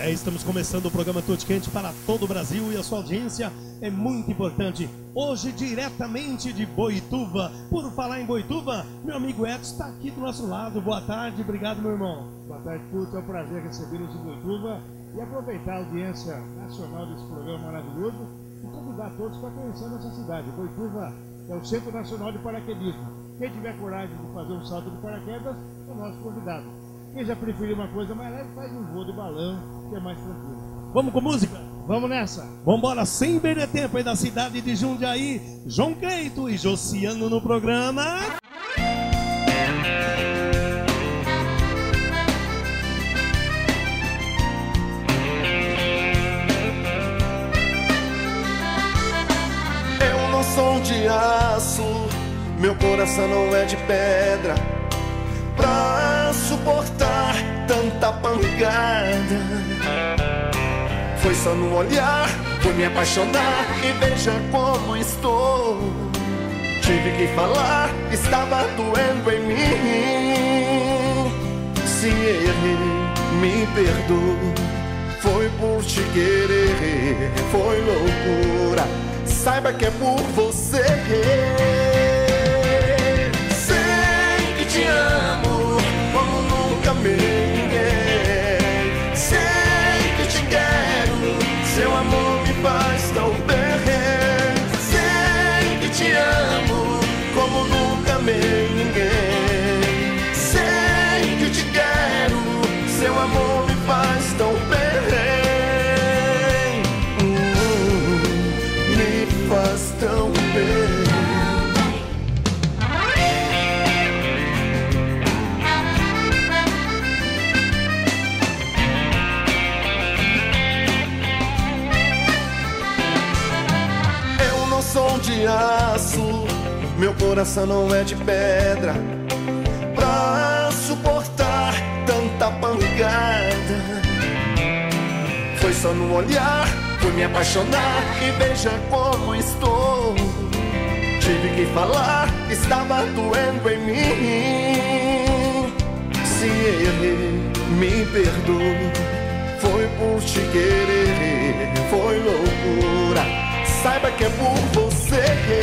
Estamos começando o programa Tutti Quente para todo o Brasil e a sua audiência é muito importante. Hoje, diretamente de Boituva. Por falar em Boituva, meu amigo Edson está aqui do nosso lado. Boa tarde, obrigado, meu irmão. Boa tarde, Tutti. É um prazer recebê-los em Boituva e aproveitar a audiência nacional desse programa maravilhoso e convidar todos para conhecer a nossa cidade. Boituva é o Centro Nacional de Paraquedismo. Quem tiver coragem de fazer um salto de paraquedas é o nosso convidado. Quem já preferir uma coisa mais leve, faz um voo de balão, que é mais tranquilo. Vamos com música? Vamos nessa! Vamos embora, sem perder tempo aí da cidade de Jundiaí. João Cleito e Josiano no programa. Eu não sou de aço, meu coração não é de pedra pra suportar tanta pancada. Foi só no olhar, fui me apaixonar e veja como estou. Tive que falar, estava doendo em mim. Se errei, me perdoa. Foi por te querer, foi loucura. Saiba que é por você. Sei que te amo como nunca amei. Sei que te quero, seu amor me faz tão bem. Sei que te amo como nunca amei ninguém. Sei que te quero, seu amor me faz tão bem. Me faz tão bem. Sou de aço, meu coração não é de pedra pra suportar tanta pancada. Foi só no olhar, fui me apaixonar e veja como estou. Tive que falar, estava doendo em mim. Se errei, me perdoa. Foi por te querer, foi loucura. Saiba que é por você.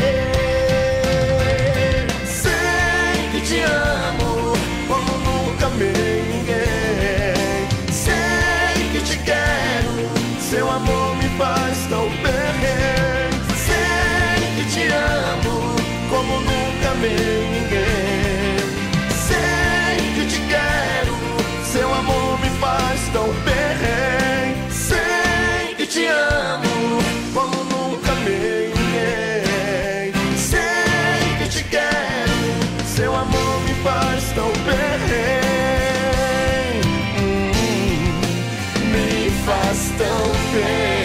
Sei que te amo como nunca amei ninguém. Sei que te quero, seu amor me faz tão bem. Sei que te amo como nunca amei ninguém. Sei que te quero, seu amor me faz tão bem. Sei que te amo como nunca amei ninguém. Sei que te quero, seu amor me faz tão bem. Me faz tão bem.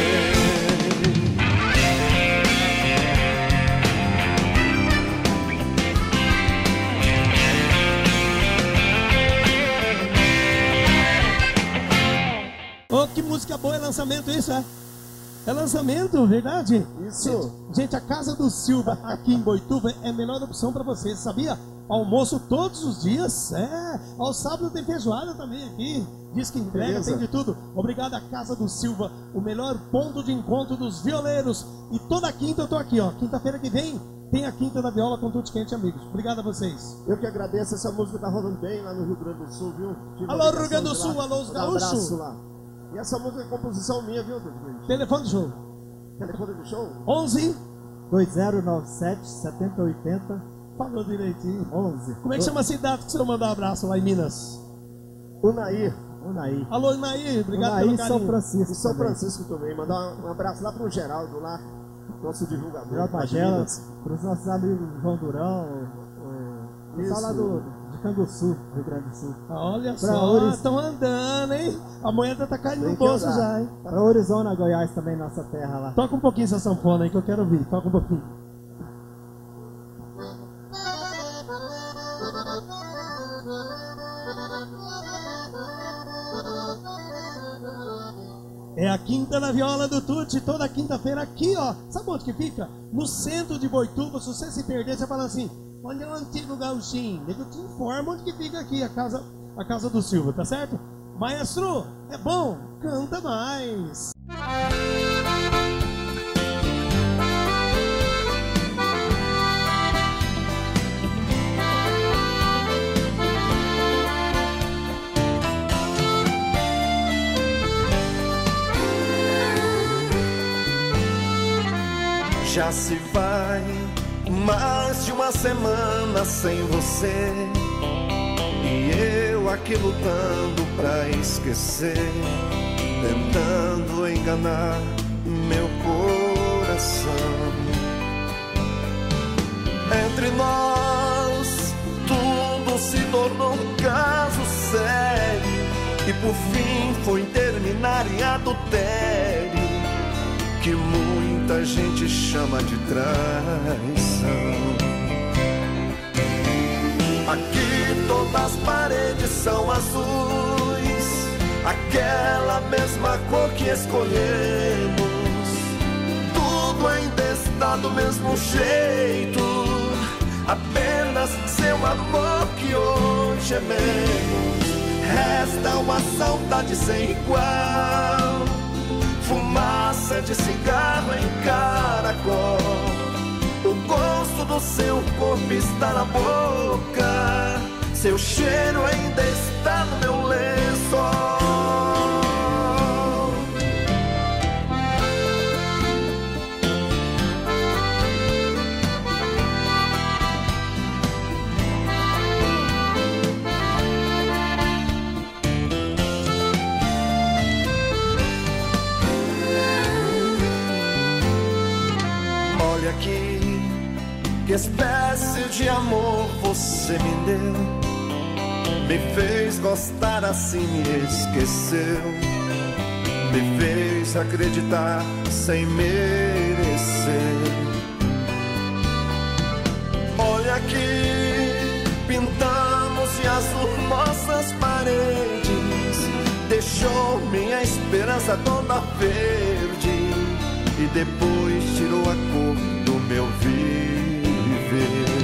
Oh, que música boa, é lançamento isso, é? É lançamento, verdade? Isso. Gente, a Casa do Silva aqui em Boituva é a melhor opção para você, sabia? Almoço todos os dias, ao sábado tem feijoada também aqui. Diz que entrega, Beleza. tem de tudo. Obrigado a Casa do Silva, o melhor ponto de encontro dos violeiros. E toda quinta eu tô aqui, ó. Quinta-feira que vem tem a Quinta da Viola com Tutti Quente, amigos. Obrigado a vocês. Eu que agradeço, essa música tá rolando bem lá no Rio Grande do Sul, viu? Tive Alô, uma Rio Grande do ligação de Sul, lá. alô, os Vou dar um gaúchos. abraço lá. E essa música é composição minha, viu, Tutti? Telefone do show. Telefone do show? 11. 2097 7080 Falou direitinho. 11. Como é que chama a cidade que você mandou um abraço lá em Minas? Unaí. Unaí. Alô, Inaí, obrigado Unaí, pelo São carinho. Francisco. E São também. Francisco também. Mandar um abraço lá pro Geraldo lá, nosso divulgador. Geraldo lá de Magela, Minas. para os nossos amigos João Durão, o pessoal lá de Canguçu, Rio Grande do Sul. Olha Pra só, Ouriço. estão andando, hein? A moeda tá caindo Tem no que bolso andar. já, hein? Para Orizona, Goiás também, nossa terra lá. Toca um pouquinho essa sanfona aí que eu quero ouvir. Toca um pouquinho. É a Quinta da Viola do Tutti, toda quinta-feira aqui, ó. Sabe onde que fica? No centro de Boituva. Se você se perder, você fala assim: onde é o antigo gauchinho? Eu te informo onde que fica aqui, a casa do Silva, tá certo? Maestro, é bom, canta mais. Já se vai mais de uma semana sem você, e eu aqui lutando pra esquecer, tentando enganar meu coração. Entre nós tudo se tornou um caso sério, e por fim foi terminar em adultério, que muita gente chama de traição. Aqui todas as paredes são azuis, aquela mesma cor que escolhemos. Tudo ainda está do mesmo jeito, apenas seu amor que hoje é menos. Resta uma saudade sem igual, fumaça de cigarro em caracol. O gosto do seu corpo está na boca, seu cheiro ainda está no meu lençol. Olha aqui, que espécie de amor você me deu. Me fez gostar assim, me esqueceu. Me fez acreditar sem merecer. Olha aqui, pintamos de azul nossas paredes, deixou minha esperança toda verde, e depois tirou a cor do meu viver.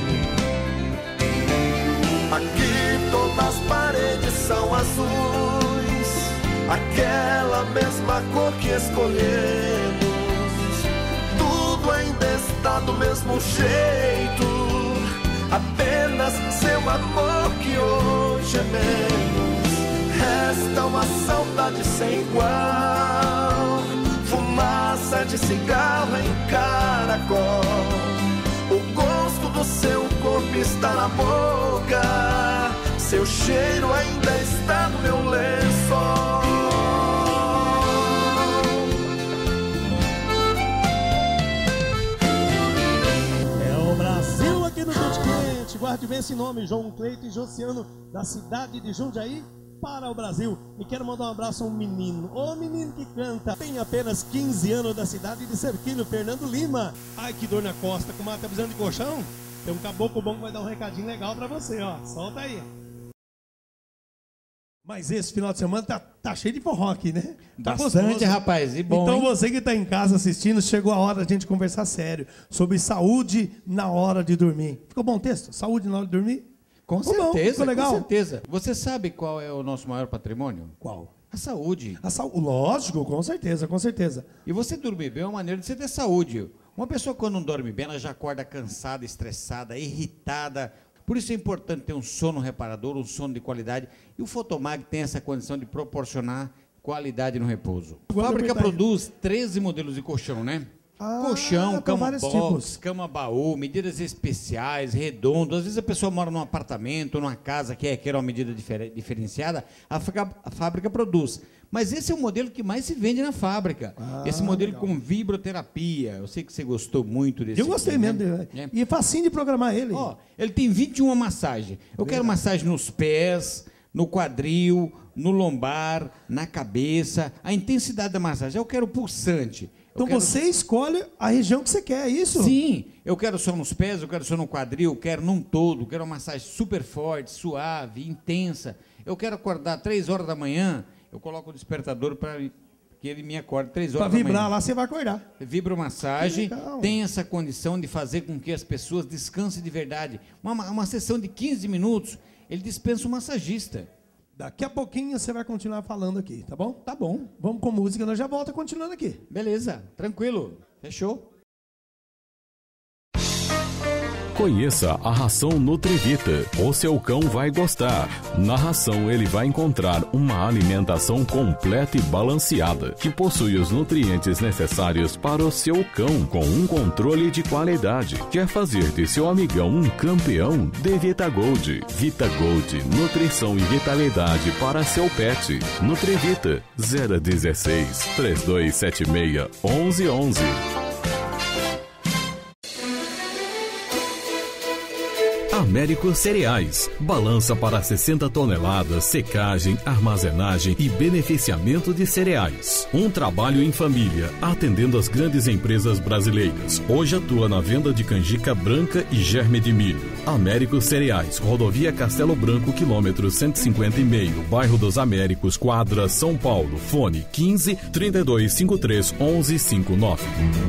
Aqui todas as paredes são azuis, aquela mesma cor que escolhemos. Tudo ainda está do mesmo jeito, apenas seu amor que hoje é menos. Resta uma saudade sem igual, fumaça de cigarro em caracol. O gosto do seu corpo está na boca, seu cheiro ainda está no meu lençol. É o Brasil aqui no Tudo Quente. Guarde bem esse nome, João Cleito e Josiano, da cidade de Jundiaí, para o Brasil. E quero mandar um abraço a um menino, o menino que canta, tem apenas 15 anos, da cidade de Serquilho, Fernando Lima. Ai, que dor na costa, como tá precisando de colchão? Tem um caboclo bom que vai dar um recadinho legal pra você, ó, solta aí. Mas esse final de semana tá cheio de forró aqui, né? Tá bastante, gostoso. rapaz, e bom, então hein? Você que tá em casa assistindo, chegou a hora de a gente conversar sério sobre saúde na hora de dormir. Ficou bom o texto? Saúde na hora de dormir? Com Ficou bom, certeza, ficou legal? com certeza. Você sabe qual é o nosso maior patrimônio? Qual? A saúde. Lógico, com certeza, com certeza. E você dormir bem é uma maneira de você ter saúde. Uma pessoa quando não dorme bem, ela já acorda cansada, estressada, irritada. Por isso é importante ter um sono reparador, um sono de qualidade. E o Fotomag tem essa condição de proporcionar qualidade no repouso. A fábrica produz 13 modelos de colchão, né? Colchão, cama box, cama baú, medidas especiais, redondo. Às vezes a pessoa mora num apartamento, numa casa que quer uma medida diferenciada, a fábrica produz. Mas esse é o modelo que mais se vende na fábrica. Esse modelo legal. Com vibroterapia. Eu sei que você gostou muito desse. Eu gostei mesmo dele. E é facinho de programar ele. Ó, ele tem 21 massagens. Eu quero massagem nos pés, no quadril, no lombar, na cabeça. A intensidade da massagem. Eu quero pulsante. Então você escolhe a região que você quer, é isso? Sim, eu quero só nos pés, eu quero só no quadril, eu quero num todo, eu quero uma massagem super forte, suave, intensa. Eu quero acordar 3 horas da manhã, eu coloco o despertador para que ele me acorde 3 horas da manhã. Para vibrar lá, você vai acordar. Vibromassagem tem essa condição de fazer com que as pessoas descansem de verdade. Uma sessão de 15 minutos, ele dispensa um massagista. Daqui a pouquinho você vai continuar falando aqui, tá bom? Tá bom. Vamos com música, nós já volta continuando aqui. Beleza, tranquilo. Fechou? Conheça a ração Nutrivita. O seu cão vai gostar. Na ração ele vai encontrar uma alimentação completa e balanceada, que possui os nutrientes necessários para o seu cão, com um controle de qualidade. Quer fazer de seu amigão um campeão? Dê VitaGold. VitaGold, nutrição e vitalidade para seu pet. Nutrivita, 016 3276 1111. Américo Cereais. Balança para 60 toneladas, secagem, armazenagem e beneficiamento de cereais. Um trabalho em família, atendendo as grandes empresas brasileiras. Hoje atua na venda de canjica branca e germe de milho. Américo Cereais, Rodovia Castelo Branco, quilômetro 150,5, bairro dos Américos, Quadra, São Paulo. Fone 15 3253 1159.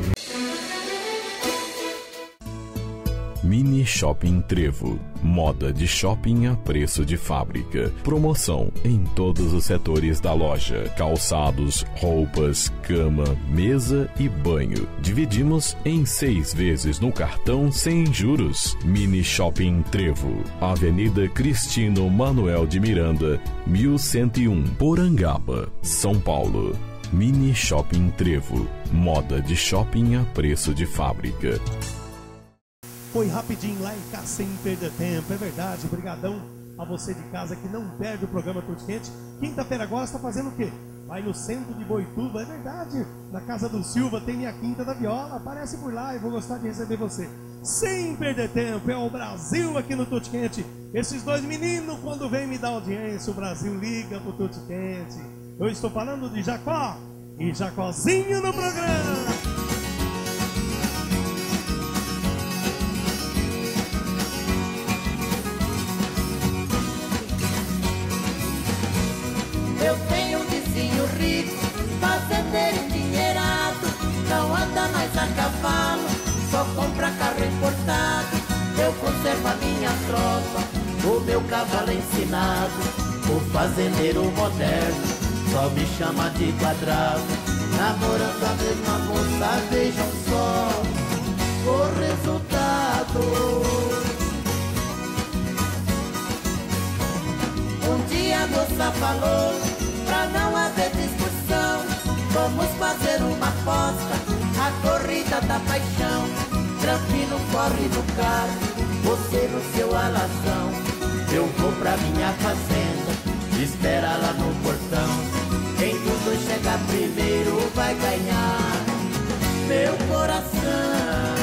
Mini Shopping Trevo. Moda de shopping a preço de fábrica. Promoção em todos os setores da loja. Calçados, roupas, cama, mesa e banho. Dividimos em 6 vezes no cartão sem juros. Mini Shopping Trevo. Avenida Cristino Manuel de Miranda, 1101, Porangaba, São Paulo. Mini Shopping Trevo. Moda de shopping a preço de fábrica. Foi rapidinho lá em cá sem perder tempo, é verdade. Obrigadão a você de casa que não perde o programa Tudo Quente. Quinta-feira agora está fazendo o quê? Vai no centro de Boituva, é verdade. Na casa do Silva tem minha Quinta da Viola. Aparece por lá e vou gostar de receber você. Sem perder tempo, é o Brasil aqui no Tudo Quente. Esses dois meninos, quando vem me dar audiência, o Brasil liga pro Tudo Quente. Eu estou falando de Jacó e Jacozinho no programa. Eu tenho um vizinho rico, fazendeiro endinheirado, não anda mais a cavalo, só compra carro importado. Eu conservo a minha tropa, o meu cavalo ensinado. O fazendeiro moderno só me chama de quadrado. Namorando a mesma moça, vejam só o resultado. Um dia a moça falou, pra não haver discussão, vamos fazer uma aposta, a corrida da paixão. Trampino corre no carro, você no seu alazão. Eu vou pra minha fazenda, espera lá no portão. Quem dos dois chegar primeiro vai ganhar meu coração.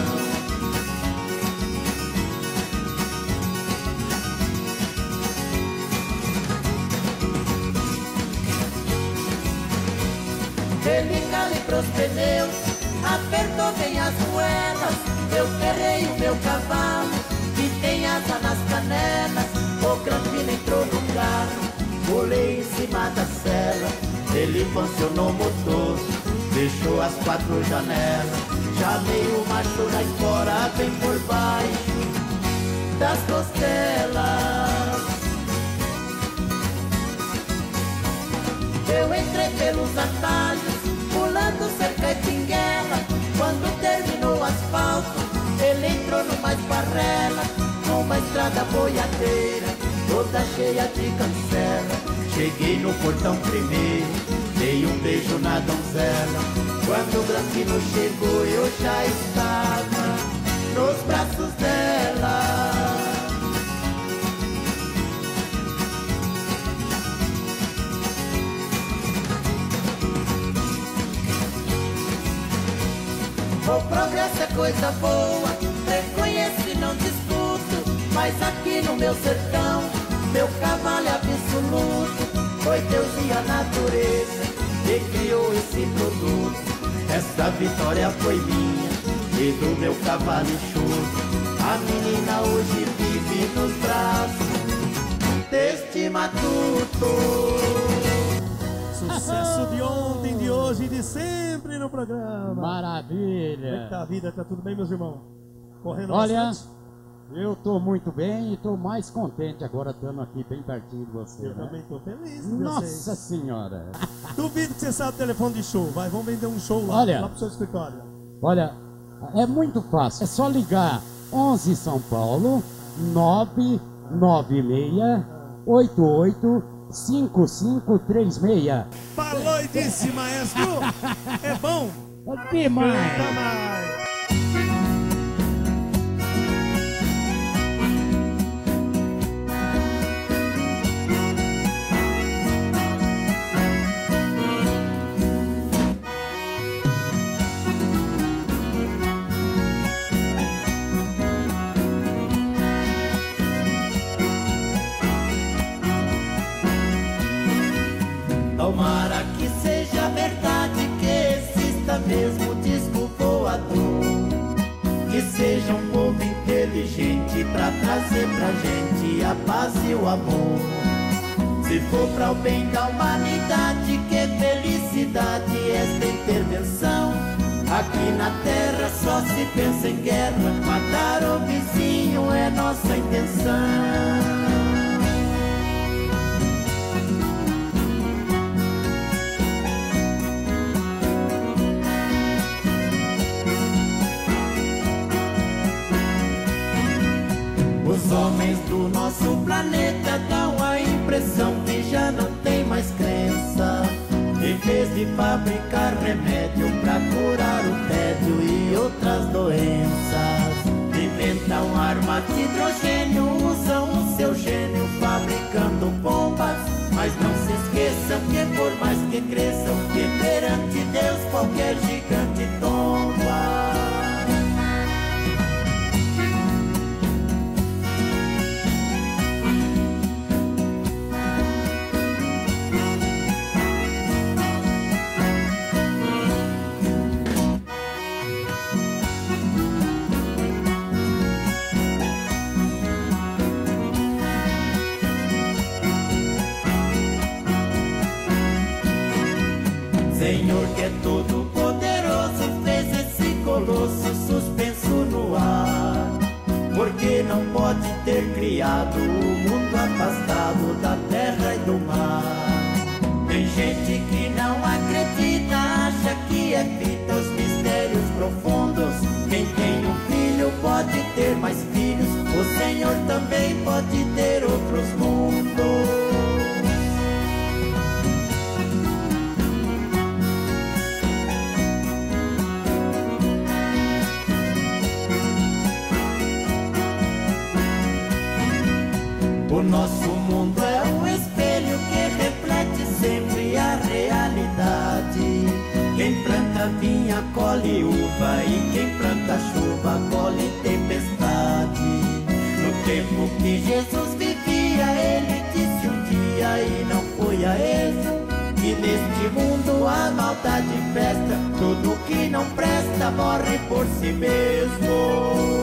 Ele engale pros pneus, apertou bem as moedas. Eu ferrei o meu cavalo, que tem asa nas canelas. O Grampino entrou no carro, pulei em cima da sela. Ele funcionou o motor, deixou as 4 janelas. Chamei o macho lá fora, bem por baixo das costelas. Eu entrei pelos atalhos, pulando cerca de pinguela. Quando terminou o asfalto, ele entrou numa esparrela, numa estrada boiadeira, toda cheia de cancela. Cheguei no portão primeiro, dei um beijo na donzela. Quando o Grampino chegou, eu já estava nos braços dela. O progresso é coisa boa, reconheço e não discuto, mas aqui no meu sertão, meu cavalo é absoluto. Foi Deus e a natureza que criou esse produto. Esta vitória foi minha e do meu cavalo enxuto. A menina hoje vive nos braços deste matuto. Sucesso de ontem, de hoje e de sempre no programa. Maravilha. Eita vida, tá tudo bem, meus irmãos? Correndo Olha, bastante? Eu estou muito bem e estou mais contente agora estando aqui bem pertinho de você. Eu também estou feliz. Nossa Senhora! Duvido que você sabe o telefone de show. Vai, vamos vender um show lá, Olha, lá pro seu escritório. Olha, é muito fácil. É só ligar 11 São Paulo 996 88 5536. Falou e disse, maestro. É bom? É demais. Até mais. Tomara que seja verdade que exista mesmo disco voador, que seja um povo inteligente pra trazer pra gente a paz e o amor. Se for pra o bem da humanidade, que felicidade esta intervenção. Aqui na terra só se pensa em guerra, matar o vizinho é nossa intenção. Os homens do nosso planeta dão a impressão que já não tem mais crença. Em vez de fabricar remédio pra curar o tédio e outras doenças, inventam arma de hidrogênio, usam o seu gênio fabricando bombas. Mas não se esqueçam que por mais que cresçam, que perante Deus qualquer gigante tomba. Senhor que é todo poderoso, fez esse colosso suspenso no ar. Porque não pode ter criado o mundo afastado da terra e do mar. Tem gente que não acredita, acha que é fita os mistérios profundos. Quem tem um filho pode ter mais filhos, o Senhor também pode ter outros mundos. O nosso mundo é um espelho que reflete sempre a realidade. Quem planta vinha colhe uva e quem planta chuva colhe tempestade. No tempo que Jesus vivia, ele disse um dia e não foi a esmo, que neste mundo a maldade festa, tudo que não presta morre por si mesmo.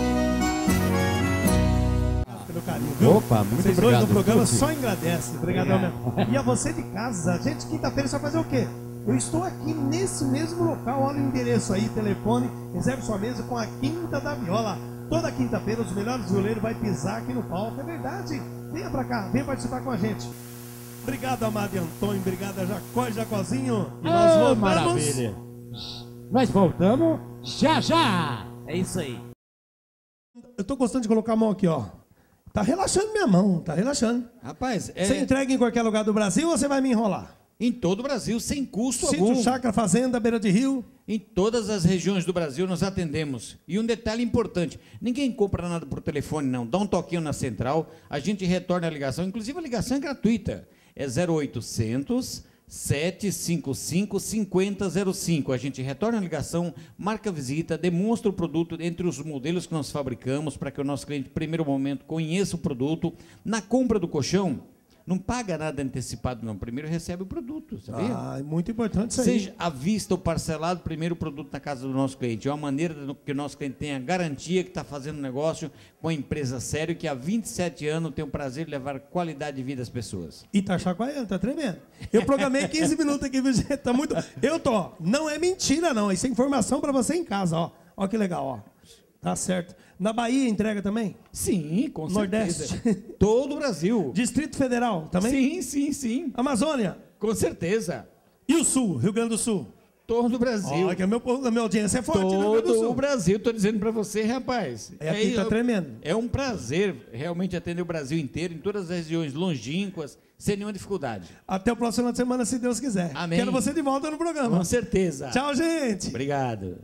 Carinho, viu? Opa, muito Vocês obrigado. dois no programa só agradecem. Obrigadão mesmo. E a você de casa, gente, quinta-feira você vai fazer o quê? Eu estou aqui nesse mesmo local, olha o endereço aí, telefone, reserve sua mesa com a Quinta da Viola. Toda quinta-feira os melhores violeiros vai pisar aqui no palco, é verdade. Venha pra cá, venha participar com a gente. Obrigado, Amado e Antônio, obrigado a Jacó e Jacozinho. E nós voltamos. Maravilha. Nós voltamos já já. É isso aí. Eu tô gostando de colocar a mão aqui, ó. Tá relaxando minha mão, tá relaxando. Rapaz, Você entrega em qualquer lugar do Brasil ou você vai me enrolar? em todo o Brasil, sem custo Sítio, algum. chácara, fazenda, beira de rio. Em todas as regiões do Brasil nós atendemos. E um detalhe importante, ninguém compra nada por telefone não, dá um toquinho na central, a gente retorna a ligação, inclusive a ligação é gratuita, é 0800 755 5005. A gente retorna a ligação, marca a visita, demonstra o produto entre os modelos que nós fabricamos, para que o nosso cliente, no primeiro momento, conheça o produto. Na compra do colchão, não paga nada antecipado, não. Primeiro recebe o produto, sabia? Ah, é muito importante isso aí. Seja à vista ou parcelado, primeiro o produto na casa do nosso cliente. É uma maneira que o nosso cliente tenha garantia que está fazendo negócio com a empresa séria, que há 27 anos tem o prazer de levar qualidade de vida às pessoas. E tá chacoalhando, tá tremendo. Eu programei 15 minutos aqui, viu, gente? Tá muito... Eu tô, não é mentira, não. Isso é informação para você em casa, ó. Ó que legal, ó. Tá certo. Na Bahia entrega também? Sim, com certeza. Nordeste? Todo o Brasil. Distrito Federal também? Sim. Amazônia? Com certeza. E o Sul, Rio Grande do Sul? Todo o Brasil. Olha que a minha audiência é forte no Rio Grande do Todo Sul. o Brasil, estou dizendo para você, rapaz. Aqui tá tremendo. É um prazer realmente atender o Brasil inteiro, em todas as regiões longínquas, sem nenhuma dificuldade. Até o próximo semana, se Deus quiser. Amém. Quero você de volta no programa. Com certeza. Tchau, gente. Obrigado.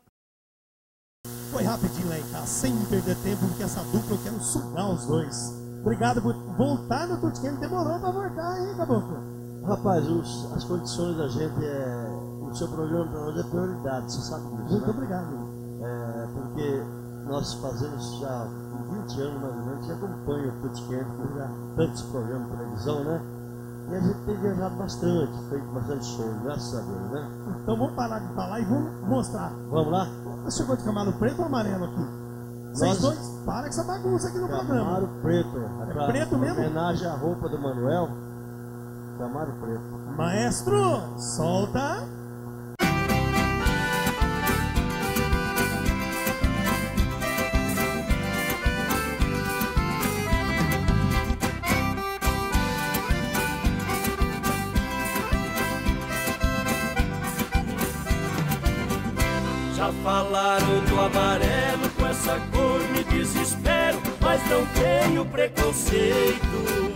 Foi rapidinho lá em casa, sem perder tempo, porque essa dupla eu quero sugar os dois. Obrigado por voltar no Tuticane. Demorou pra voltar, hein, Caboclo? Rapaz, as condições da gente o seu programa para nós é prioridade, você sabe disso. Muito né? obrigado. Porque nós fazemos já 20 anos mais ou menos, que acompanha o Tuticane, tantos programas de televisão, né? E a gente tem viajado bastante, feito bastante show, graças a Deus, né? Então vamos parar de falar e vamos mostrar. Vamos lá? Você chegou de Camaro preto ou amarelo aqui? Vocês dois, para com essa bagunça aqui no programa. Camaro preto. É preto mesmo? Homenagem à roupa do Manuel. Camaro preto. Maestro, solta. Já falaram do amarelo, com essa cor me desespero, mas não tenho preconceito.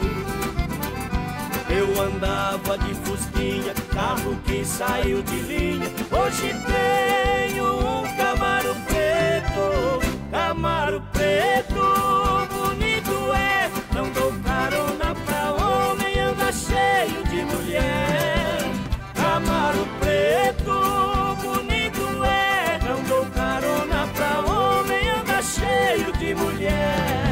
Eu andava de fusquinha, carro que saiu de linha. Hoje tenho um Camaro preto, Camaro preto, bonito é. Não dou carona pra homem, anda cheio de mulher. Camaro preto, bonito é. Não dou carona pra homem, anda cheio de mulher.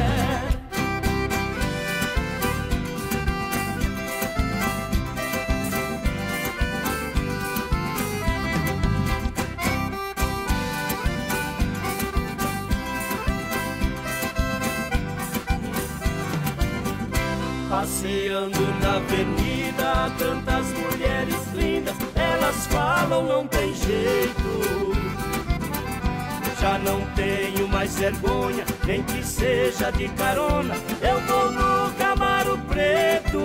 Passeando na avenida, tantas mulheres lindas, elas falam não tem jeito. Já não tenho mais vergonha, nem que seja de carona, eu vou no Camaro preto.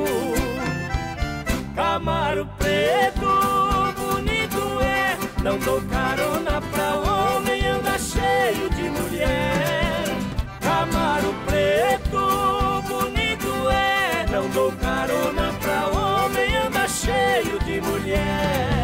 Camaro preto, bonito é, não dou carona pra homem, anda cheio de mulher. Camaro preto, bonito é, não dou carona pra homem, anda cheio de mulher.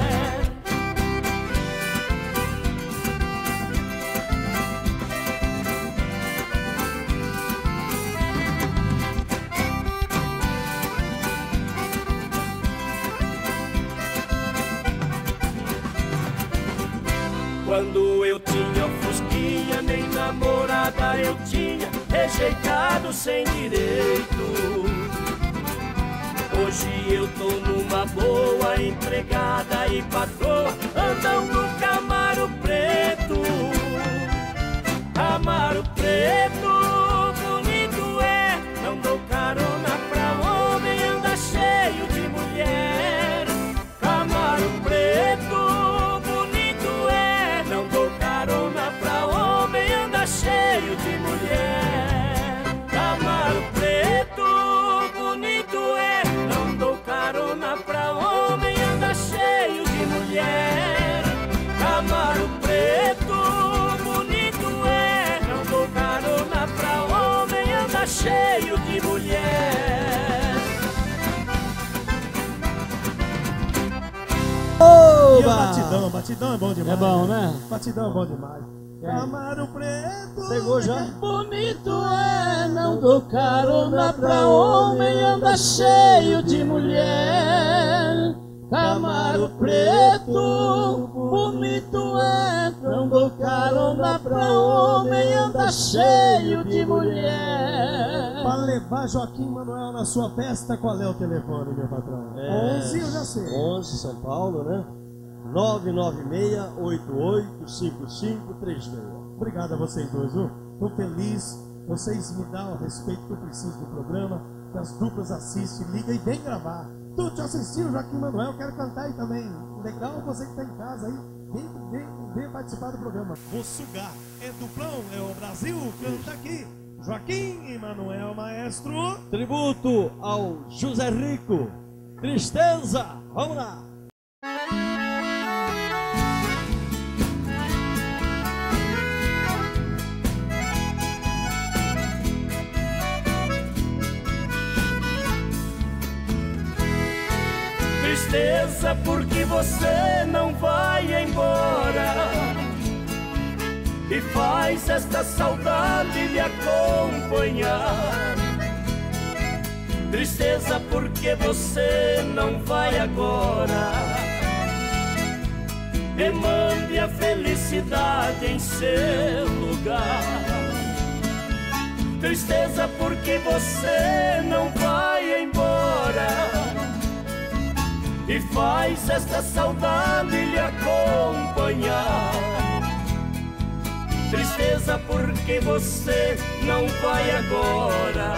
Quando eu tinha fusquinha, nem namorada eu tinha, rejeitado sem direito. Hoje eu tô numa boa, empregada e patroa, andam no Camaro preto. Camaro preto, bonito é, não dou carona pra homem, anda cheio de mulher. Camaro preto, bonito é, não dou carona pra homem, anda cheio de mulher. Camaro preto, bonito é, não dou carona pra homem, anda cheio de mulher. Camaro preto, bonito é, não dou carona pra homem, anda cheio de mulher. E o batidão, batidão é bom demais. É bom, né? Batidão é bom demais. Camaro preto. Pegou já? Bonito é, não dou carona pra homem, anda cheio de mulher. Camaro preto, bonito é, não dou carona pra homem, anda cheio de mulher. Pra levar Joaquim Manuel na sua festa, qual é o telefone, meu patrão? 11 eu já sei. 11 São Paulo, né? 996-885536. Obrigado a vocês dois, viu? Tô feliz. Vocês me dão o respeito que eu preciso do programa. Que as duplas assistem, ligam e vem gravar. Tu te assistiu, Joaquim Manuel, quero cantar aí também. Legal você que tá em casa aí, vem participar do programa. Vou sugar, é duplão, é o Brasil, canta aqui. Joaquim Manuel, maestro. Tributo ao José Rico. Tristeza, vamos lá. Tristeza porque você não vai embora e faz esta saudade lhe acompanhar. Tristeza porque você não vai agora e mande a felicidade em seu lugar. Tristeza porque você não vai embora e faz esta saudade lhe acompanhar. Tristeza porque você não vai agora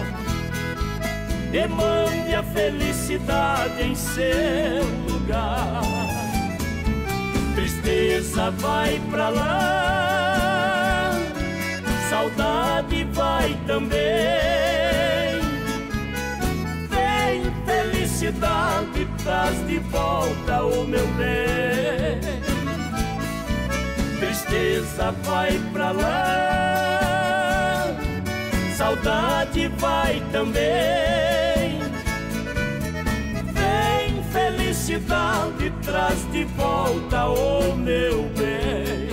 e mande a felicidade em seu lugar. Tristeza vai pra lá, saudade vai também. Vem felicidade, traz de volta o meu bem. Tristeza vai pra lá, saudade vai também. Vem felicidade, traz de volta o meu bem.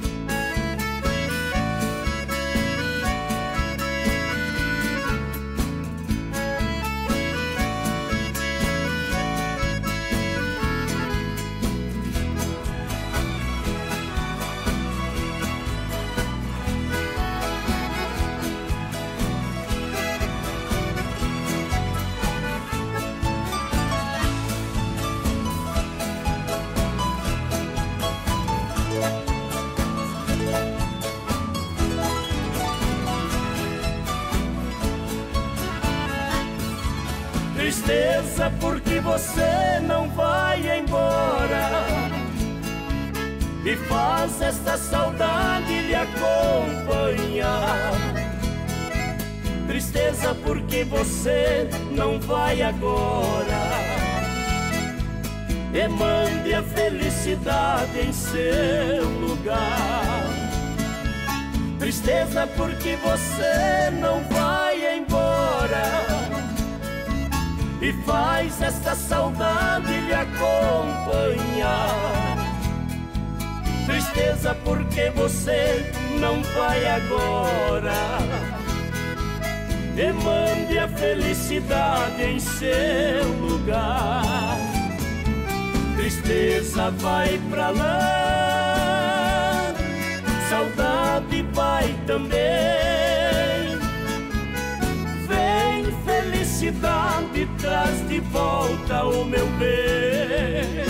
Tristeza porque você não vai embora e faz esta saudade lhe acompanhar. Tristeza porque você não vai agora e mande a felicidade em seu lugar. Tristeza porque você não vai embora e faz esta saudade lhe acompanhar. Tristeza porque você não vai agora e mande a felicidade em seu lugar. Tristeza vai pra lá, saudade vai também. Vem felicidade, traz de volta o meu bem.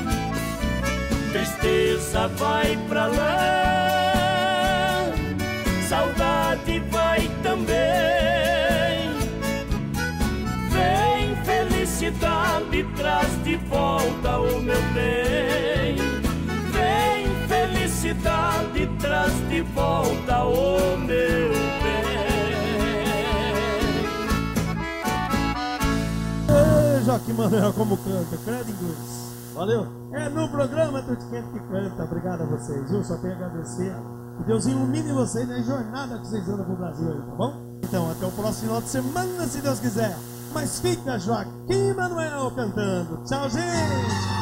Tristeza vai pra lá, saudade vai também. Vem felicidade, traz de volta o meu bem. Vem felicidade, traz de volta o meu bem. Joaquim Manuel como canta, credo inglês. Valeu. É no programa Tudo Quente que canta. Obrigado a vocês, viu? Só tenho a agradecer. Que Deus ilumine vocês na jornada que vocês andam pro Brasil aí, tá bom? Então, até o próximo final de semana, se Deus quiser. Mas fica Joaquim Manuel cantando. Tchau, gente!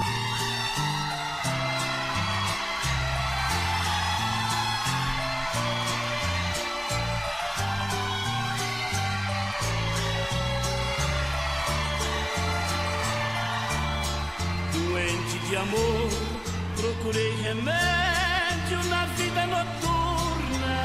De amor, procurei remédio na vida noturna.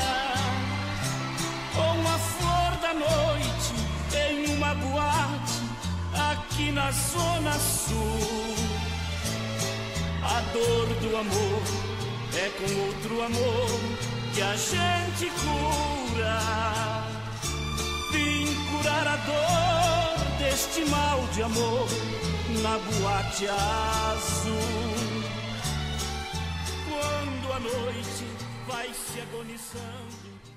Uma flor da noite em uma boate aqui na Zona Sul. A dor do amor é com outro amor que a gente cura. Vim curar a dor este mal de amor na boate azul. Quando a noite vai se agonizando